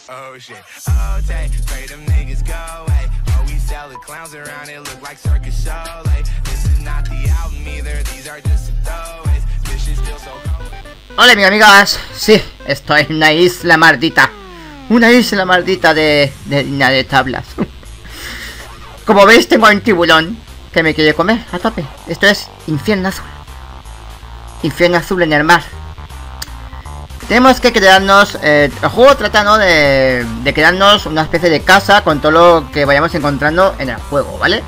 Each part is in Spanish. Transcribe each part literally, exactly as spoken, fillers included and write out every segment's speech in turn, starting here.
Oh shit. Oh, take, pray them niggas go away. Oh, we sell the clowns around it, look like circus show. Like, this is not the album either, these are just throwaways. This shit still so cold. Hola, mis amigas. Sí, estoy en una isla maldita. Una isla maldita de, de, de, de tablas. Como veis, tengo un tiburón que me quiere comer a tope. Esto es infierno azul. Infierno azul en el mar. Tenemos que crearnos, eh, el juego trata, ¿no?, de, de crearnos una especie de casa con todo lo que vayamos encontrando en el juego, ¿vale?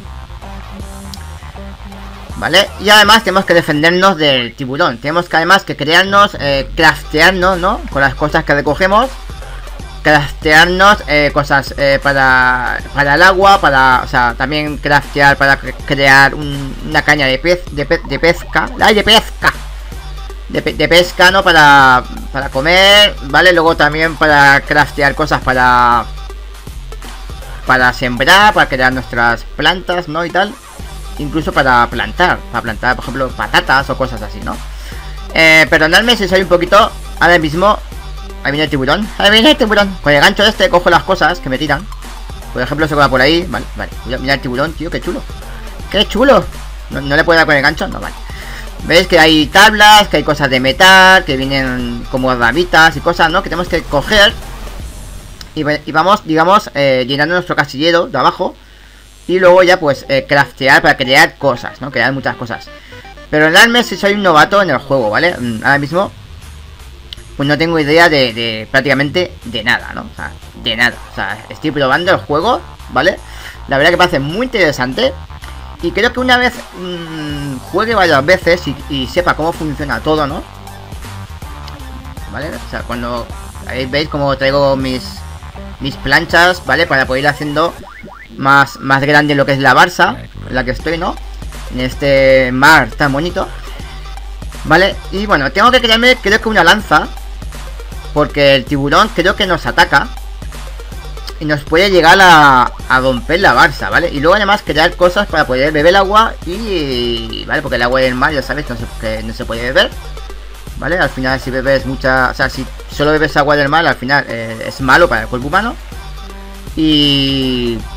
Vale, y además tenemos que defendernos del tiburón. Tenemos que además que crearnos, eh, craftearnos, ¿no?, con las cosas que recogemos. Craftearnos eh, cosas eh, para, para el agua, para, o sea, también craftear para crear un, una caña de pez, de, pe, de pesca, ¡ay, de pesca! De, de pesca, ¿no? Para, para comer, ¿vale? Luego también para craftear cosas para para sembrar, para crear nuestras plantas, ¿no? Y tal. Incluso para plantar, para plantar, por ejemplo, patatas o cosas así, ¿no? Eh, perdonadme si soy un poquito, ahora mismo. Ahí viene el tiburón, ahí viene el tiburón. Con el gancho este cojo las cosas que me tiran. Por ejemplo, se va por ahí, vale, vale. Mira el tiburón, tío, qué chulo. Qué chulo. ¿No, no le puedo dar con el gancho? No, vale. Veis que hay tablas, que hay cosas de metal, que vienen como ramitas y cosas, ¿no?, que tenemos que coger. Y, y vamos, digamos, eh, llenando nuestro casillero de abajo. Y luego ya, pues, eh, craftear para crear cosas, ¿no? Crear muchas cosas. Pero realmente si soy un novato en el juego, ¿vale? Ahora mismo, pues no tengo idea de, de prácticamente de nada, ¿no? O sea, de nada. O sea, estoy probando el juego, ¿vale? La verdad que parece muy interesante. Y creo que una vez mmm, juegue varias veces y, y sepa cómo funciona todo, ¿no? ¿Vale? O sea, cuando ahí veis cómo traigo mis mis planchas, ¿vale? Para poder ir haciendo más, más grande lo que es la balsa en la que estoy, ¿no? En este mar tan bonito, ¿vale? Y bueno, tengo que crearme, creo que una lanza, porque el tiburón creo que nos ataca y nos puede llegar a, a romper la balsa, ¿vale? Y luego además crear cosas para poder beber el agua y... ¿vale? Porque el agua del mar, ya sabes, no se, que no se puede beber, ¿vale? Al final si bebes mucha... O sea, si solo bebes agua del mar, al final eh, es malo para el cuerpo humano. Y...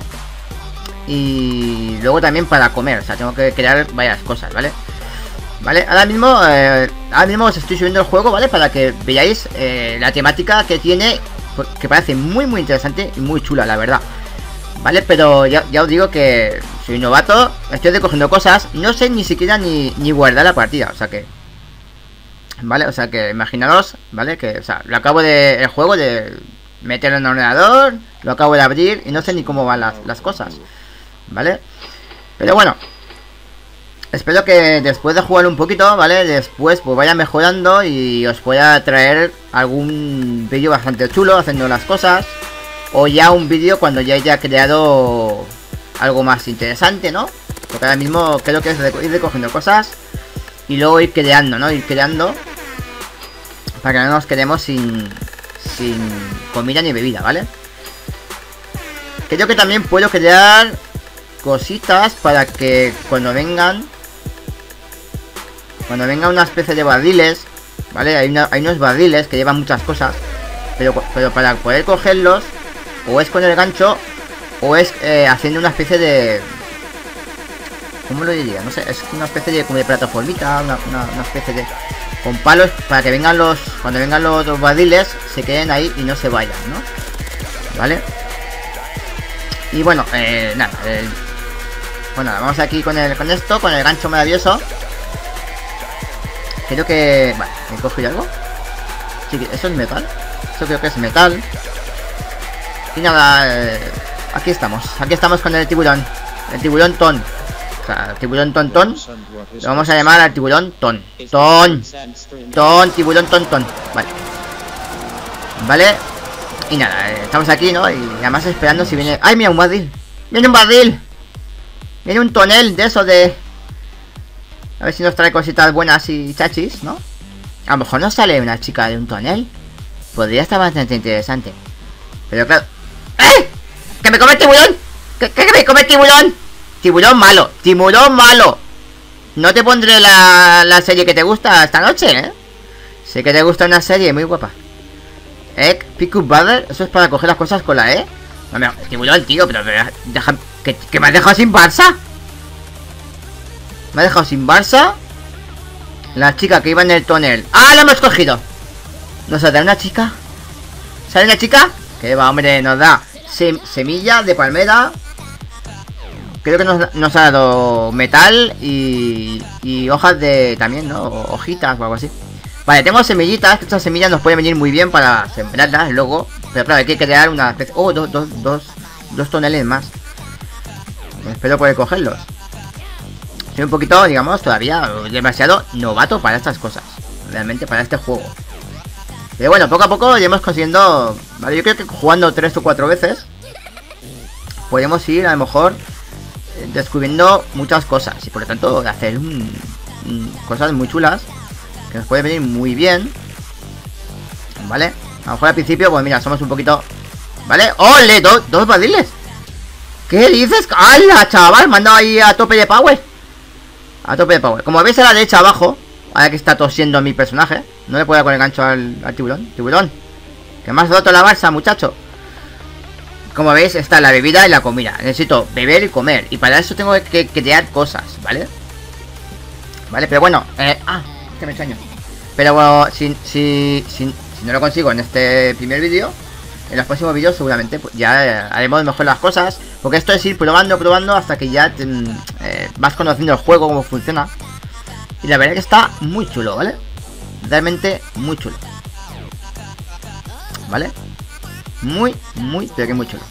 Y luego también para comer, o sea, tengo que crear varias cosas, ¿vale? Vale, ahora mismo, eh, ahora mismo os estoy subiendo el juego, ¿vale? Para que veáis eh, la temática que tiene, que parece muy muy interesante y muy chula, la verdad. Vale, pero ya, ya os digo que soy novato, estoy recogiendo cosas, no sé ni siquiera ni, ni guardar la partida, o sea que... Vale, o sea que imaginaros, ¿vale? Que, o sea, lo acabo de... el juego de meterlo en el ordenador, lo acabo de abrir y no sé ni cómo van las, las cosas, ¿vale? Pero bueno, espero que después de jugar un poquito, ¿vale? Después pues vaya mejorando y os pueda traer algún vídeo bastante chulo haciendo las cosas. O ya un vídeo cuando ya haya creado algo más interesante, ¿no? Porque ahora mismo creo que es ir recogiendo cosas y luego ir creando, ¿no? Ir creando para que no nos quedemos sin, sin comida ni bebida, ¿vale? Creo que también puedo crear cositas para que cuando vengan Cuando venga una especie de barriles, ¿vale? Hay, una, hay unos barriles que llevan muchas cosas, pero, pero para poder cogerlos, o es con el gancho, o es eh, haciendo una especie de... ¿Cómo lo diría? No sé, es una especie de, como de plataformita, una, una, una especie de... con palos, para que vengan los... Cuando vengan los, los barriles, se queden ahí y no se vayan, ¿no? ¿Vale? Y bueno, eh, nada, eh, bueno, vamos aquí con el con esto, con el gancho maravilloso. Creo que... Vale, ¿me cojo algo? Sí, eso es metal. Eso creo que es metal. Y nada, eh, aquí estamos. Aquí estamos con el tiburón. El tiburón ton. O sea, el tiburón ton ton. Lo vamos a llamar al tiburón ton. Ton. Ton, tiburón ton ton. Vale. Vale. Y nada, eh, estamos aquí, ¿no? Y además esperando si viene... ¡Ay, mira, un barril! ¡Viene un barril! Viene un tonel de eso de... A ver si nos trae cositas buenas y chachis, ¿no? A lo mejor nos sale una chica de un tonel. Podría estar bastante interesante. Pero claro... ¡Eh! ¡Que me come el tiburón! ¡Que, que me come el tiburón! Tiburón malo, tiburón malo. No te pondré la, la serie que te gusta esta noche, ¿eh? Sé que te gusta una serie muy guapa. Egg, pick up butter. Eso es para coger las cosas con la E. No me tiburón, tío, pero, pero deja, que, que me has dejado sin Barça. Me ha dejado sin Barça. La chica que iba en el tonel. ¡Ah, la hemos cogido! ¿Nos saldrá una chica? ¿Sale una chica? Que va, hombre, nos da sem semilla de palmera. Creo que nos, nos ha dado metal y, y hojas de también, ¿no? O, hojitas o algo así. Vale, tengo semillitas. Estas semillas nos pueden venir muy bien para sembrarlas luego. Pero claro, hay que crear una especie... Oh, dos, dos, dos, dos toneles más. Espero poder cogerlos. Soy un poquito, digamos, todavía demasiado novato para estas cosas. Realmente para este juego. Pero bueno, poco a poco iremos consiguiendo... Vale, yo creo que jugando tres o cuatro veces podemos ir a lo mejor descubriendo muchas cosas. Y por lo tanto hacer un, un, cosas muy chulas que nos puede venir muy bien. Vale, a lo mejor al principio, pues mira, somos un poquito... Vale, ¡ole! Do, dos barriles. ¿Qué dices? ¡Hala, chaval! Me han dado ahí a tope de power. A tope de power. Como veis a la derecha abajo, ahora que está tosiendo mi personaje, no le puedo dar con el gancho al, al tiburón. Tiburón, que me has roto la balsa, muchacho. Como veis, está la bebida y la comida. Necesito beber y comer. Y para eso tengo que crear cosas, ¿vale? Vale, pero bueno, eh, ah, es que me extraño. Pero bueno, si, si, si, si no lo consigo en este primer vídeo, en los próximos vídeos seguramente pues, ya eh, haremos mejor las cosas. Porque esto es ir probando, probando hasta que ya te, eh, vas conociendo el juego, cómo funciona. Y la verdad que está muy chulo, ¿vale? Realmente muy chulo. ¿Vale? Muy, muy, pero que muy chulo.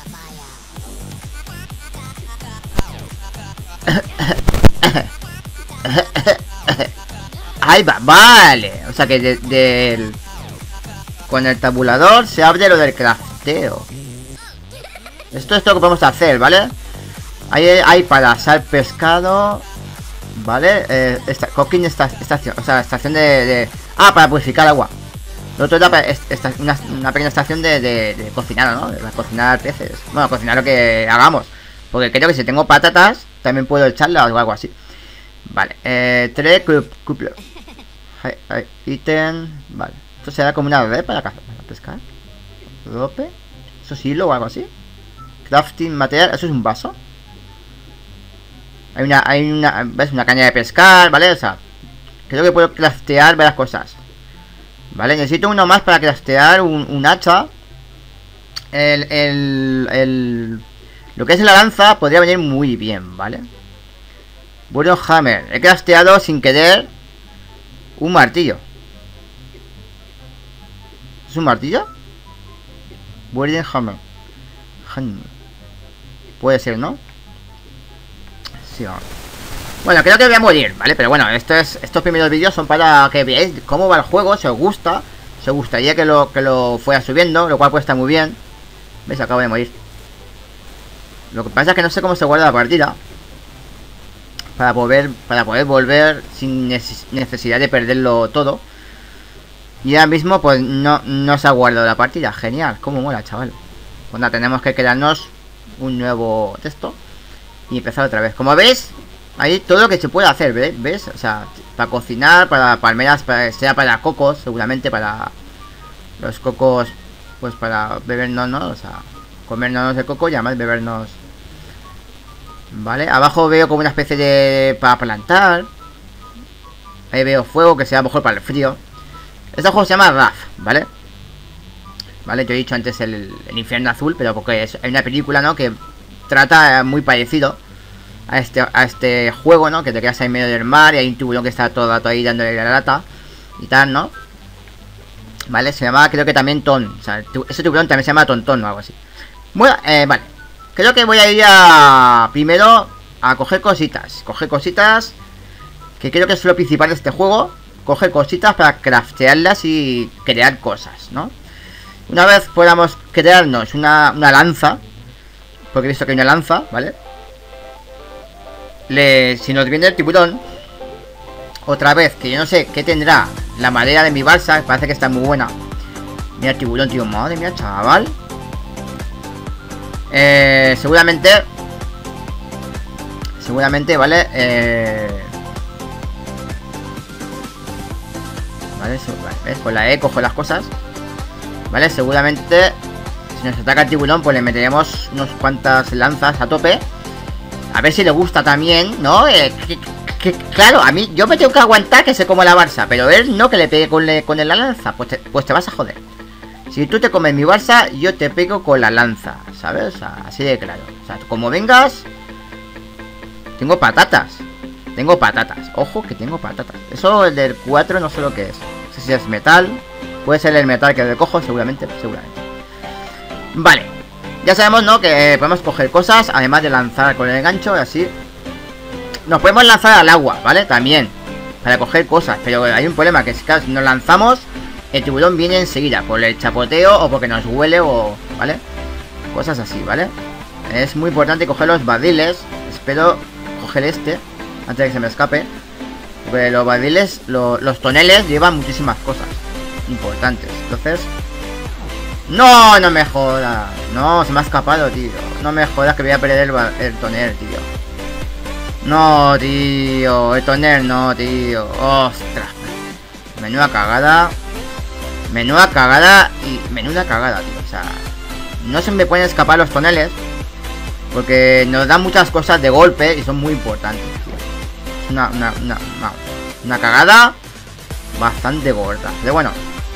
Ahí va, vale. O sea que de, de el, con el tabulador se abre lo del crafteo. Esto es lo que podemos hacer, ¿vale? Hay, hay para asar pescado. ¿Vale? Eh, esta, cooking esta, estación. O sea, estación de, de... Ah, para purificar agua. Lo otro era para esta, una, una pequeña estación de, de, de cocinar, ¿no? De cocinar peces. Bueno, cocinar lo que hagamos. Porque creo que si tengo patatas, también puedo echarlas o algo así. Vale. Eh, tres cuplo. Ítem. Vale. Esto será como una red para, para pescar. Rope. Eso es hilo o algo así. Crafting material. Eso es un vaso. Hay una, hay una, ¿ves? Una caña de pescar, ¿vale? O sea, creo que puedo craftear varias cosas. Vale, necesito uno más para craftear un, un hacha. El, el, el... Lo que es la lanza podría venir muy bien, ¿vale? Bueno, hammer. He crafteado sin querer un martillo. ¿Es un martillo? Wooden hammer. Puede ser, ¿no? Sí, no. Bueno, creo que voy a morir, ¿vale? Pero bueno, esto es, estos primeros vídeos son para que veáis cómo va el juego. Si os gusta, si os gustaría que lo, que lo fuera subiendo, lo cual pues está muy bien. ¿Veis? Acabo de morir. Lo que pasa es que no sé cómo se guarda la partida Para poder, para poder volver sin neces necesidad de perderlo todo. Y ahora mismo pues no, no se ha guardado la partida. Genial, cómo mola, chaval. Pues nada, tenemos que crearnos un nuevo texto y empezar otra vez. Como veis, hay todo lo que se puede hacer, ¿ves? ¿Ves? O sea, para cocinar, para palmeras, para, sea para cocos, seguramente para los cocos, pues para bebernos, ¿no? O sea, comernos el coco y además bebernos. Vale, abajo veo como una especie de... para plantar. Ahí veo fuego, que sea mejor para el frío. Este juego se llama Raf, ¿vale? Vale, yo he dicho antes el, el infierno azul, pero porque es, hay una película, ¿no? Que trata muy parecido a este, a este juego, ¿no? Que te quedas ahí en medio del mar y hay un tiburón que está todo el rato ahí dándole la lata y tal, ¿no? Vale, se llama, creo que también Ton. O sea, ese tiburón también se llama Tontón o algo así. Bueno, eh, vale. Creo que voy a ir a... primero a coger cositas. Coger cositas, que creo que es lo principal de este juego. Coger cositas para craftearlas y crear cosas, ¿no? Una vez podamos crearnos una, una lanza, porque he visto que hay una lanza, ¿vale? Le, si nos viene el tiburón, otra vez, que yo no sé qué tendrá la madera de mi balsa, parece que está muy buena. Mira el tiburón, tío, madre mía, chaval. Eh, seguramente, seguramente, ¿vale? Eh, vale, eso, vale, ¿ves? Con la E cojo las cosas. ¿vale? Seguramente si nos ataca el tiburón, pues le meteremos unas cuantas lanzas a tope. A ver si le gusta también, ¿no? Eh, que, que, claro, a mí yo me tengo que aguantar que se coma la Barça, pero él no, que le pegue con, le, con la lanza. Pues te, pues te vas a joder. Si tú te comes mi Barça, yo te pego con la lanza, ¿sabes? O sea, así de claro. O sea, como vengas... Tengo patatas. Tengo patatas. Ojo que tengo patatas. Eso, el del cuatro, no sé lo que es. No sé si es metal. Puede ser el metal que recojo, seguramente. Seguramente. Vale. Ya sabemos, ¿no? Que podemos coger cosas, además de lanzar con el gancho, y así. Nos podemos lanzar al agua, ¿vale? También. Para coger cosas. Pero hay un problema, que es que si nos lanzamos, el tiburón viene enseguida. Por el chapoteo o porque nos huele o... ¿vale? Cosas así, ¿vale? Es muy importante coger los barriles. Espero coger este antes de que se me escape. Porque los barriles, lo, los toneles llevan muchísimas cosas importantes. Entonces... No, no me jodas. No, se me ha escapado, tío. No me jodas que voy a perder el, el tonel, tío. No, tío. El tonel no, tío. Ostras. Menuda cagada. Menuda cagada y menuda cagada, tío. O sea, no se me pueden escapar los toneles. Porque nos dan muchas cosas de golpe y son muy importantes, tío. Es una, una, una, una, una cagada bastante gorda. Pero bueno.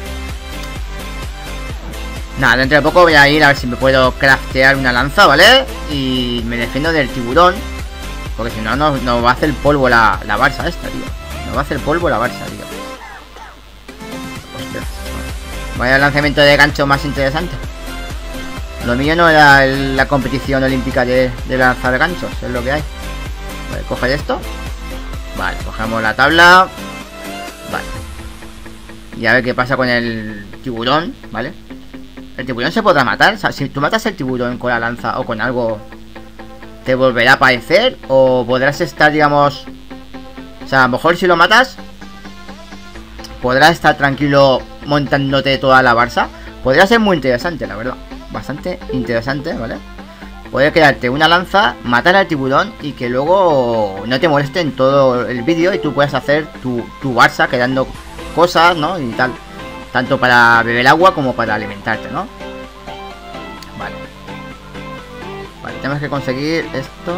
Nada, dentro de poco voy a ir a ver si me puedo craftear una lanza, ¿vale? Y me defiendo del tiburón. Porque si no, nos no va a hacer polvo la, la Barça esta, tío. Nos va a hacer polvo la Barça, tío. Hostia. Vaya lanzamiento de gancho más interesante. Lo mío no era el, la competición olímpica de, de lanzar ganchos, es lo que hay. Vale, coger esto. Vale, cogemos la tabla. Vale. Y a ver qué pasa con el tiburón, ¿vale? ¿El tiburón se podrá matar? O sea, si tú matas el tiburón con la lanza o con algo, ¿te volverá a aparecer? ¿O podrás estar, digamos... O sea, a lo mejor si lo matas, podrás estar tranquilo montándote toda la Barça. Podría ser muy interesante, la verdad. Bastante interesante, ¿vale? Poder crearte una lanza, matar al tiburón y que luego no te moleste en todo el vídeo y tú puedas hacer tu, tu Barça quedando cosas, ¿no? Y tal. Tanto para beber agua como para alimentarte, ¿no? Vale. Vale, tenemos que conseguir esto.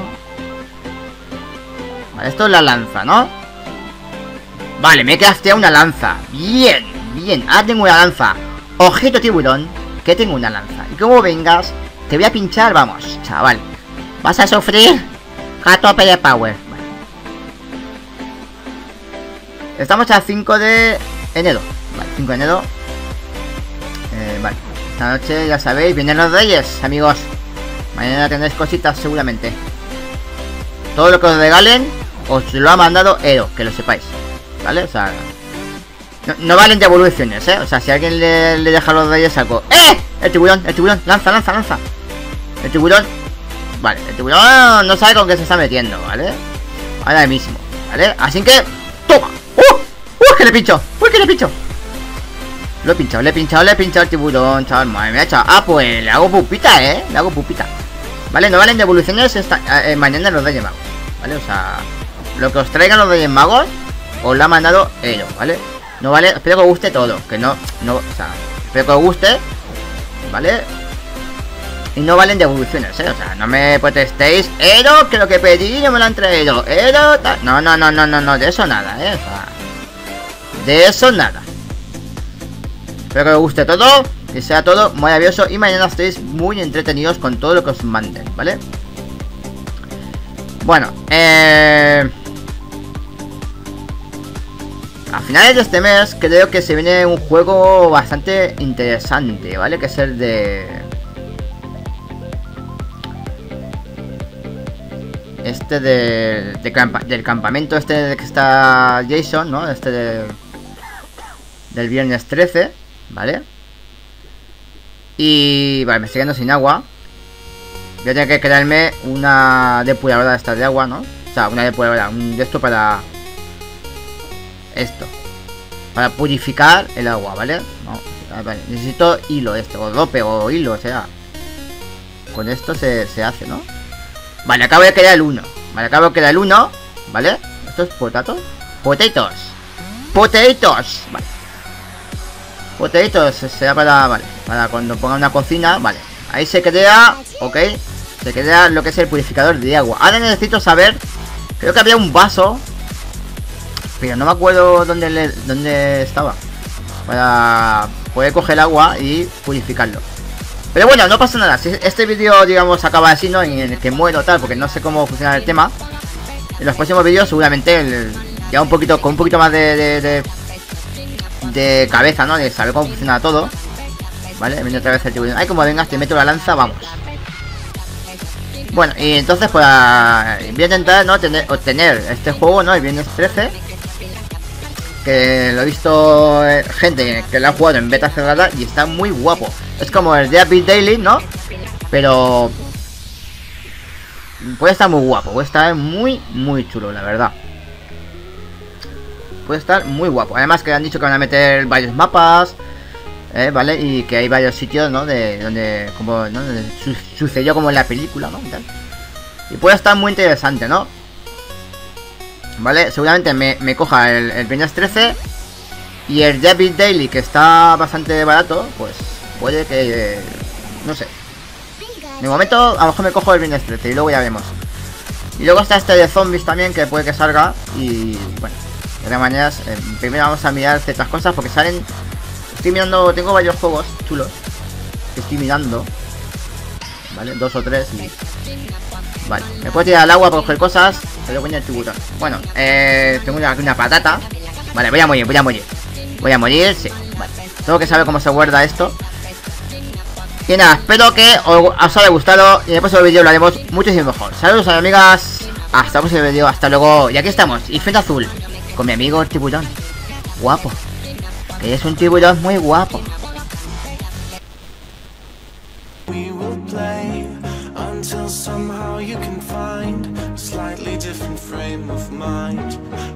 Vale, esto es la lanza, ¿no? Vale, me he crafteado una lanza. Bien, bien, ahora tengo una lanza. Ojito tiburón, que tengo una lanza. Y como vengas, te voy a pinchar, vamos, chaval. Vas a sufrir a tope de power. Vale. Estamos a cinco de enero. Vale, cinco de enero. Eh, vale, esta noche ya sabéis, vienen los reyes, amigos. Mañana tendréis cositas seguramente. Todo lo que os regalen os lo ha mandado Ero, que lo sepáis. ¿Vale? O sea, no, no valen devoluciones, ¿eh? O sea, si alguien le, le deja a los reyes algo. ¡Eh! El tiburón, el tiburón, lanza, lanza, lanza. El tiburón. Vale, el tiburón no sabe con qué se está metiendo, ¿vale? Ahora mismo, ¿vale? Así que... ¡Toma! ¡Uh! ¡Uh! ¡Que le pincho! ¡Uy, que le pincho! Lo he pinchado, le he pinchado, le he pinchado al tiburón, chaval. Madre mía, chaval. Ah, pues le hago pupita, ¿eh? Le hago pupita. Vale, no valen devoluciones esta, eh, mañana los Reyes Magos. ¿Vale? O sea, lo que os traigan los Reyes Magos os lo ha mandado ellos, ¿vale? No vale, espero que os guste todo. Que no, no, o sea, espero que os guste, ¿vale? Y no valen devoluciones, ¿eh? O sea, no me protestéis. Ero, que lo que pedí no me lo han traído. Ero, tal. No, no, no, no, no, no, de eso nada, ¿eh? O sea, de eso nada. Espero que os guste todo, que sea todo maravilloso y mañana estéis muy entretenidos con todo lo que os manden, ¿vale? Bueno, eh... a finales de este mes creo que se viene un juego bastante interesante, ¿vale? Que es el de... Este de, de campa del campamento este de que está Jason, ¿no? Este de, del viernes trece, ¿vale? Y... Vale, me estoy quedando sin agua. Voy a tener que crearme una depuradora de esta de agua, ¿no? O sea, una depuradora, un de esto para... Esto. Para purificar el agua, ¿vale? No, vale, necesito hilo este, o rope o hilo, o sea. Con esto se, se hace, ¿no? Vale, acabo de crear el uno. Vale, acabo de crear el uno, ¿vale? ¿Esto es potato? Potatoes. Potatoes. Vale. Botellito será para, vale, para cuando ponga una cocina, vale. Ahí se crea, ok, se crea lo que es el purificador de agua. Ahora necesito saber, creo que había un vaso, pero no me acuerdo dónde, le, dónde estaba, para poder coger agua y purificarlo. Pero bueno, no pasa nada. Si este vídeo, digamos, acaba así, ¿no? En el que muero tal, porque no sé cómo funciona el tema. En los próximos vídeos seguramente el, ya un poquito, con un poquito más de, de, de, de cabeza, ¿no? De saber cómo funciona todo. Vale, viene otra vez el tiburón. Ay, como vengas, te meto la lanza, vamos. Bueno, y entonces pues voy a intentar, ¿no? Tener, obtener este juego, ¿no? El viernes trece. Que lo he visto eh, gente que lo ha jugado en beta cerrada y está muy guapo. Es como el de Epic Daily, ¿no? Pero puede estar muy guapo, puede estar muy, muy chulo, la verdad. Puede estar muy guapo. Además que han dicho que van a meter varios mapas, eh, ¿vale? Y que hay varios sitios, ¿no? De donde, como, ¿no? Donde su sucedió como en la película, ¿no? Y, tal. Y puede estar muy interesante, ¿no? Vale, seguramente me, me coja el, el viernes trece. Y el Epic Daily, que está bastante barato, pues puede que... Eh, no sé. De momento, a lo mejor me cojo el viernes trece y luego ya vemos. Y luego está este de zombies también, que puede que salga. Y bueno, de todas maneras, eh, primero vamos a mirar ciertas cosas porque salen... Estoy mirando, tengo varios juegos chulos que estoy mirando. Vale, dos o tres y... Vale, me puedo tirar al agua para coger cosas, pero voy al tiburón. Bueno, eh, tengo una, una patata. Vale, voy a morir, voy a morir. Voy a morir, sí. Vale, tengo que saber cómo se guarda esto. Y nada, espero que os, os haya gustado. Y en el próximo vídeo lo haremos muchísimo mejor. Saludos a mis amigas. Hasta el próximo vídeo, hasta luego. Y aquí estamos, y frente azul, con mi amigo el tiburón. Guapo. Que es un tiburón muy guapo. Until somehow you can find a slightly different frame of mind.